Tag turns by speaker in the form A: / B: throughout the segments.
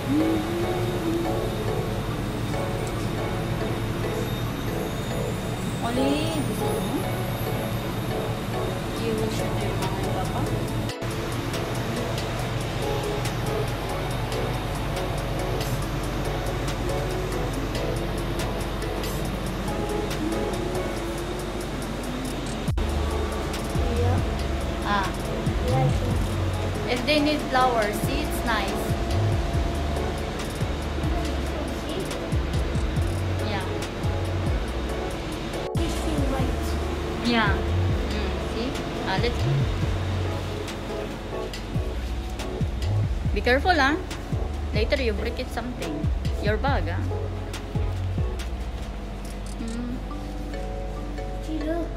A: Oli, gusto mo? Do you wish to drink mama and papa?
B: Yeah.
A: Ah,
B: Yeah.
A: if they need flowers, see, it's nice. Yeah.
B: Fish feel right.
A: Yeah. See? Let's be careful, ah. Later you break it something. Your bag, ah.
B: See, look.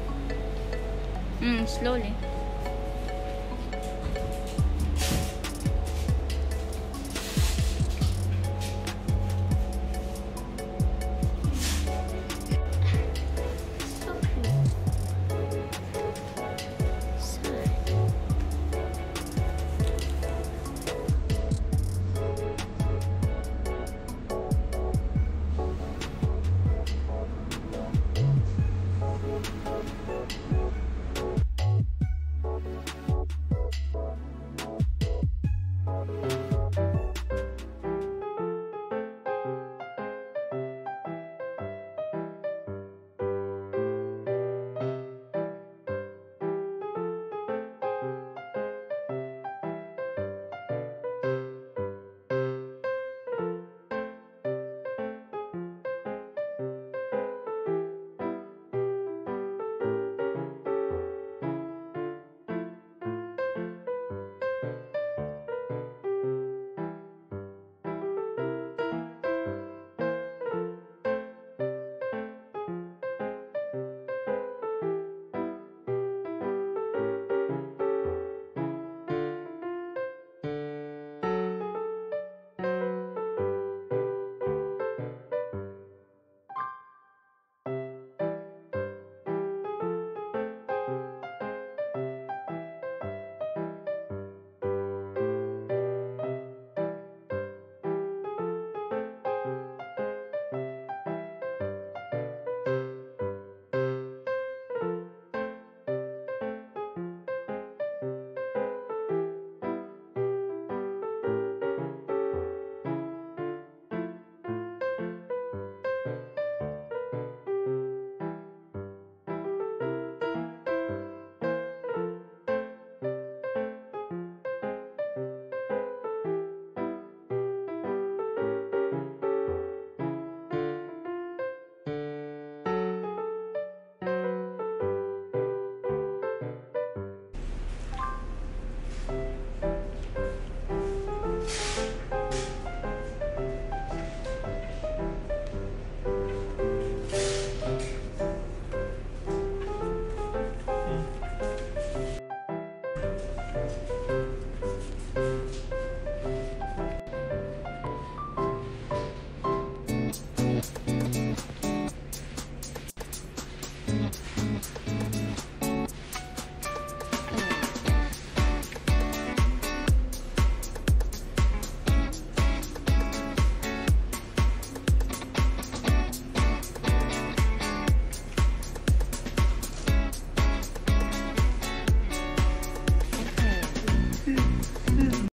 A: Slowly.
B: So cute.